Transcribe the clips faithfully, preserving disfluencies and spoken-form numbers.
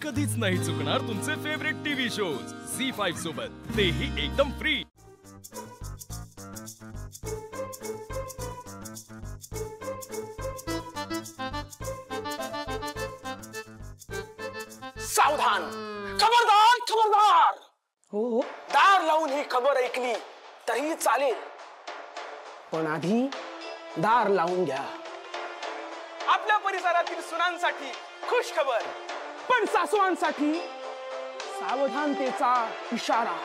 कधीच नाही चुकणार तुमचे favourite TV shows Zee five सोबत, तेही एकदम फ्री। सावधान, खबरदार खबरदार। हो हो, दार लावून ही खबर ऐकली तरी चालेल, पण आधी दार लावून घ्या। आपल्या परिसरातील सुनांसाठी खुश खबर, पण सासूवांसाठी सावधानतेचा इशारा।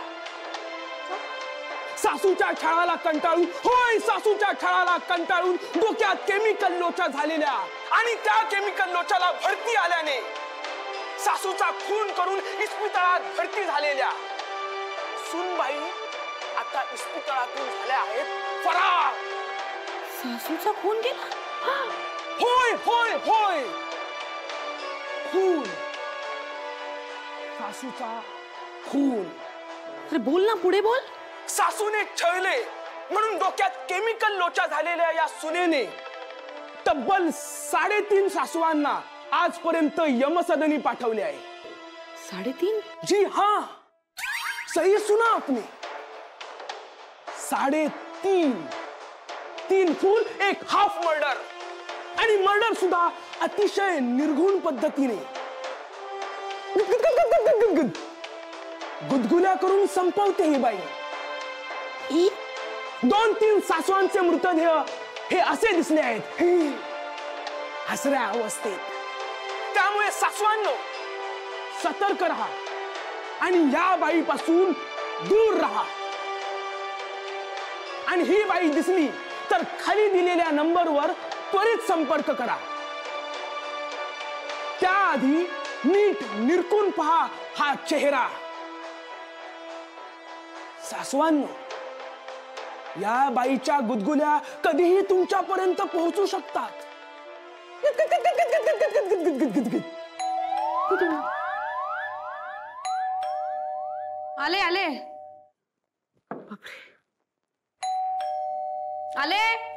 सासूच्या छळाला कंटाळून, होय सासूच्या छळाला कंटाळून डोक्यात केमिकल लोचा झालेल्या आणि त्या केमिकल लोचाला भरती आल्याने सासूचा खून करून इस्पितळात भरती झालेल्या सुनबाई आता इस्पितळातून झाल्या आहेत फरार। सासूचा खून केला? होय होय होय, खून, सासूचा खून। अरे बोल ना, पुढे बोल। सासूने छळले म्हणून डोक्यात केमिकल लोचा झालेल्या या सुनेने तब्बल साडेतीन सासूवांना आजपर्यंत यमसदनी पाठवले आहे। साडेतीन? जी हाँ, सही सुना आपने, साडेतीन। तीन खून, एक हाफ मर्डर, आणि मर्डर सुद्धा अतिशय निर्घुण पद्धतीने। गुदगुल्या करून संपवते ही बाई। दोन तीन सासवांचे मृतदेह हे असे दिसले आहेत हसऱ्या अवस्थेत। त्यामुळे सासवांनो सतर्क रहा आणि या बाईपासून दूर रहा। आणि ही बाई दिसली तर खाली दिलेल्या नंबरवर त्वरित संपर्क करा। त्याआधी नीट निरखून पहा हा चेहरा। सासवांनो, या बाईच्या गुदगुल्या कधीही तुमच्यापर्यंत पोहोचू शकतात। आले आले आले।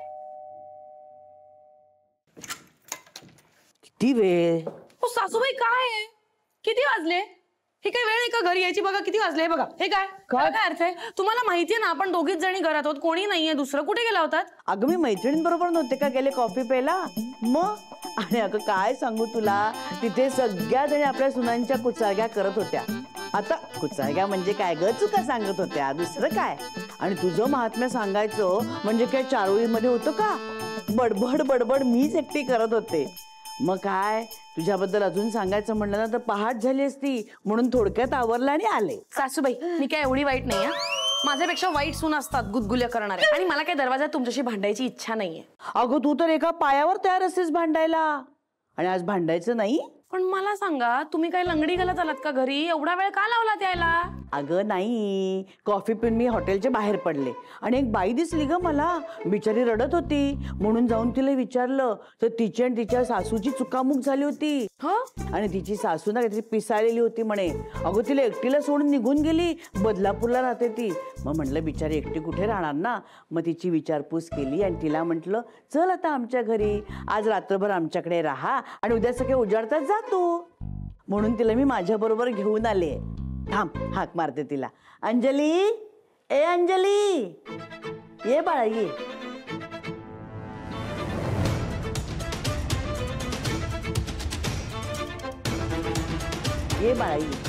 किती वेळ? ओ सासूबाई, काय आहे? किती वाजले? हे काय वेळ आहे का घरी यायची? बघा किती वाजले, बघा हे काय काय काय अर्थ आहे? तुम्हाला माहितीये ना आपण दोघीच जणी घरात आहोत, कोणी नाहीये दुसरं। कुठे गेला होतात? अगं मी मैत्रिणींबरोबर नव्हते का गेले कॉफी प्यायला? मग आणि अगं काय सांगू तुला, तिथे सगळ्या जणी आपल्या सुनांच्या कुचाळग्या करत होत्या। आता कुचाळग्या म्हणजे काय ग, चुका सांगत होत्या, दुसरं काय। आणि तुझं महात्म्य सांगायचं म्हणजे काय चारोळीमध्ये होतं का? बडबड बडबड मीच एकटी करत होते। मग काय तुझ्याबद्दल अजून सांगायचं म्हणलं ना तर पहाट झाली असती, म्हणून थोडक्यात आवरलं आणि आले। सासूबाई, मी काय एवढी वाईट नाही, माझ्यापेक्षा वाईट सून असतात गुदगुल्या करणारे, आणि मला काय दरवाजात तुमच्याशी भांडायची इच्छा नाहीये। अगं तू तर एका पायावर तयार असतेस भांडायला, आणि आज भांडायचं नाही? पण मला सांगा, तुम्ही काय लंगडी घालत आलात का घरी? एवढा वेळ का लावलात यायला? अगं नाही, कॉफी पिऊन मी हॉटेलच्या बाहेर पडले आणि एक बाई दिसली ग मला, बिचारी रडत होती, म्हणून जाऊन तिला विचारलं तर तिची आणि तिच्या सासूची चुकामुक झाली होती। आणि तिची सासू ना काहीतरी पिसाळलेली होती म्हणे। अगं तिला एकटीला सोडून निघून गेली, बदलापूरला राहते ती। मग म्हटलं बिचारी एकटी कुठे राहणार ना, मग तिची विचारपूस केली आणि तिला म्हटलं चल आता आमच्या घरी, आज रात्रभर आमच्याकडे राहा आणि उद्या सकाळी उजाडतात जा तू, म्हणून तिला मी माझ्या बरोबर घेऊन आले। थांब, हाक मारते तिला। अंजली, ए अंजली, ये बाळा ये। ये बाळा ये।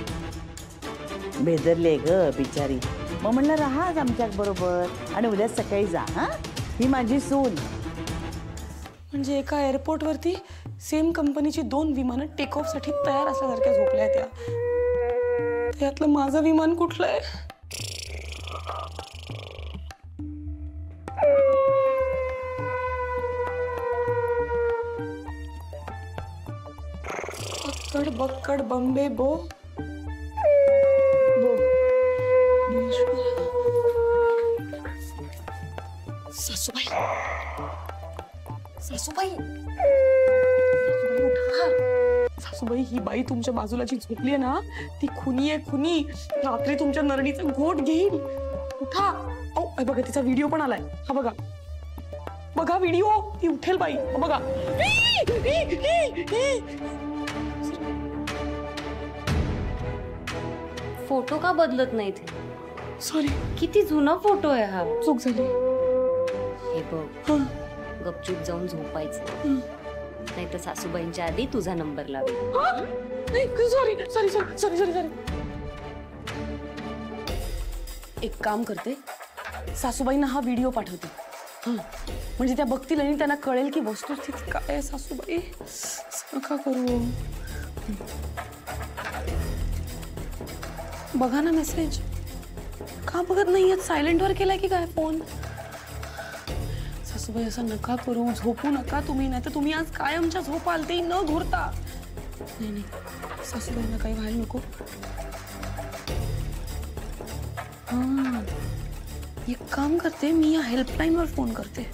बेदरले ग बिचारी, मग म्हणलं राहा आमच्या बरोबर आणि उद्या सकाळी जा। हा, ही माझी सून। म्हणजे एका एअरपोर्ट वरती सेम कंपनीची दोन विमानं टेक ऑफ साठी तयार असल्यासारख्या झोपल्या त्या, त्यातलं माझं विमान कुठलं आहे? बक्कड बक्कड बंबे बो बो। सासूबाई, सासूबाई, सासूबाई, ही बाई तुमच्या बाजूला जी झोपली आहे ना ती खुनी आहे, खुनी। रात्री तुमच्या नरडीचा घोट घेईल, उठा। ओ बघा तिचा व्हिडिओ पण आलाय, हा बघा बघा व्हिडिओ, ती उठेल बाई, बघा। फोटो का बदलत नाहीत? सॉरी, किती जुना फोटो आहे हा. चूक झाली. हे बघ, हं, गपचूप जाऊन झोपायचं, हं. नाही तर सासूबाईंच्या आधी तुझा नंबर लावेल. हं? नाही, sorry sorry sorry sorry sorry sorry. एक काम करते, सासूबाईंना हा व्हिडिओ पाठवते. हं, म्हणजे त्या बघतील आणि त्यांना कळेल की वस्तुस्थिती काय आहे. सासूबाई, असं नका करू. बघा ना मेसेज. का बघत नाहीयेत? सायलेंट वर केलाय की काय फोन? सासूबाई, असं नका करू, झोपू नका तुम्ही, नाही तर तुम्ही आज कायमच्या झोप आलते न घोरता. नाही नाही, सासूबाईंना काही व्हायला नको. हा, एक काम करते, मी या हेल्पलाईन वर फोन करते.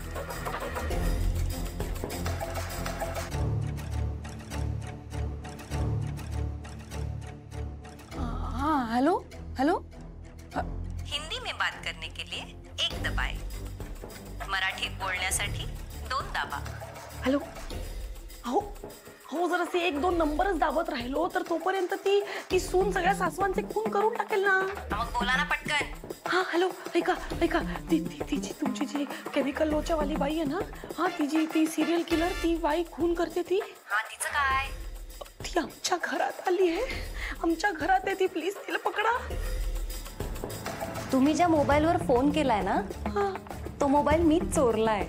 हाँ, हेलो हेलो. हिंदी में बात करने के लिए एक दबाए, मराठीत बोलण्यासाठी दोन दाबा. हॅलो. अहो हो, जरा ते एक दोन नंबरच दाबत राहिलो तर तोपर्यंत ती ती सून सगळ्या सासवांचे खून करून टाकेल ना. मग बोला ना पटकन. हा, हॅलो, ऐका ऐका, ती ती तिची तुमची जी केमिकल लोच्यावाली बाई आहे ना, हा, ती जी ती सिरियल किलर, ती बाई खून करते ती. हा, तिचं काय? ती आमच्या घरात आली आहे, आमच्या घरात आहे ती. प्लीज तिला पकडा. तुम्ही ज्या मोबाईलवर फोन केलाय ना, हा, तो मोबाईल मीच चोरलाय.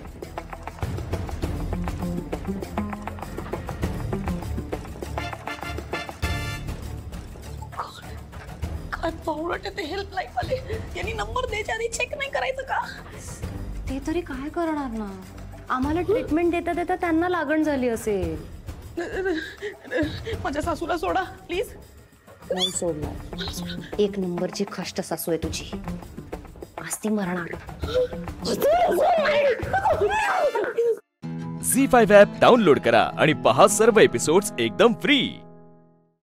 काय पावडट ते हेल्पलाईन वाले. यांनी नंबर द्यायच्या आधी चेक नाही करायचं का? ते तरी काय करणार ना, आम्हाला ट्रीटमेंट देता देता त्यांना लागण झाली असेल. माझ्या सासूला सोडा प्लीज. नाही सोडणार. एक नंबरची खष्ट सासू आहे तुझी, आज ती मरणार. झी फाईव्ह ॲप डाउनलोड करा आणि पहा सर्व एपिसोड्स एकदम फ्री.